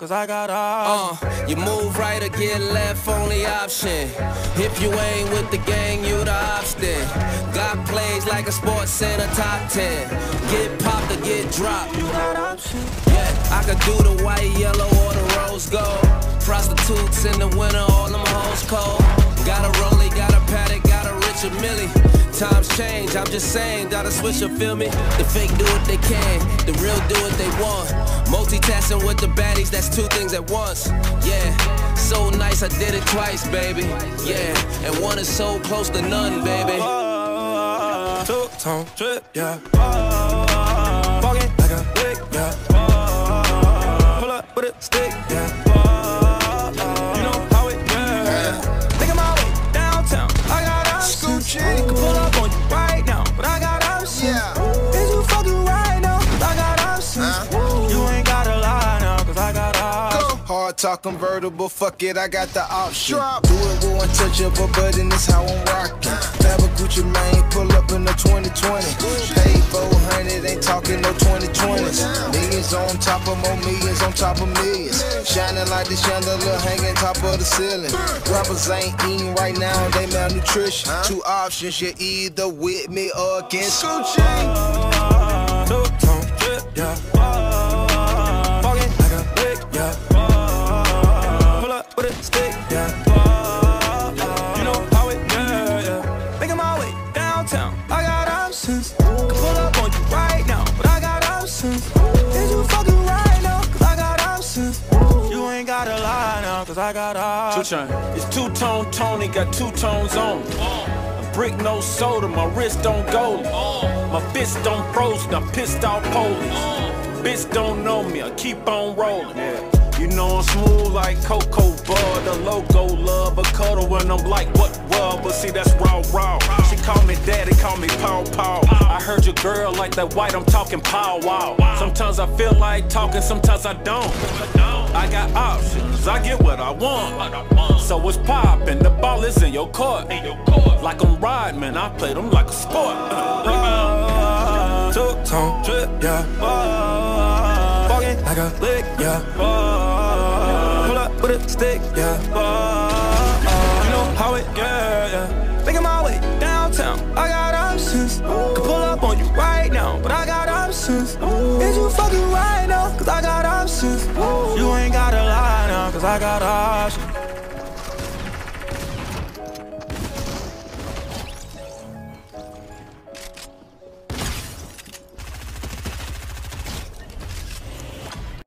cause I got options. You move right or get left, only option. If you ain't with the gang, you the ops then. Got plays like a sports center top 10. Get popped or get dropped. You got options. Yeah, I could do the white, yellow, or the rose gold. Prostitutes in the winter, all them hoes cold. Got a Rollie, got a Paddock, got a Richard Millie. Times change, I'm just saying, gotta switch up, feel me? The fake do what they can, the real do what they want. Multitasking with the baddies, that's two things at once. Yeah, so nice, I did it twice, baby. Yeah, and one is so close to none, baby. Two-tone trip, yeah. Walking like a lick, yeah. Pull up with a stick, yeah. You know how it, yeah. Thinking my way downtown, I got options. Could pull up on you right now, but I got options. Is you fucking right now? I got options. You ain't gotta lie now, cause I got options. Hard talk convertible, fuck it, I got the option. Do it with untouchable button, that's how I'm rocking. Never Gucci Mane, pull up in the 2020. Paid 400, ain't talking no 2020s. Millions on top of more millions on top of millions. Shining like the chandelier hanging top of the ceiling. Rappers ain't eating right now, they malnutrition. Two options, you're either with me or against Gucci. Two-tone trip, yeah. Walking like a lick, yeah. Pull up with a stick, yeah. You know how it, yeah. Making my way downtown, I got options. Could pull up on you right now, but I got options. Is you fucking right now? Cause I got options. You ain't gotta lie now, cause I got options. It's two-tone Tony, got two tones on me. Brick no soda, my wrist don't goalie. My fist don't frozen, I'm pissed off police. Bitch don't know me, I keep on rolling. You know I'm smooth like cocoa butter. Logo love a cuddle when I'm like what but see that's raw. She call me daddy, call me Paw. I heard your girl like that white, I'm talking pow wow. Sometimes I feel like talking, sometimes I don't. I got options, I get what I want. So it's poppin', the ball is in your court. Like I'm riding, man, I play them like a sport. Two-tone trip, yeah. Walking like a lick, yeah. Pull up with a stick, yeah. You know how it, yeah. Making my way downtown, I got options. Could pull up on you right now, but I got options. Is you fucking right now? Cause I got options. You ain't gotta lie now, cause I got options.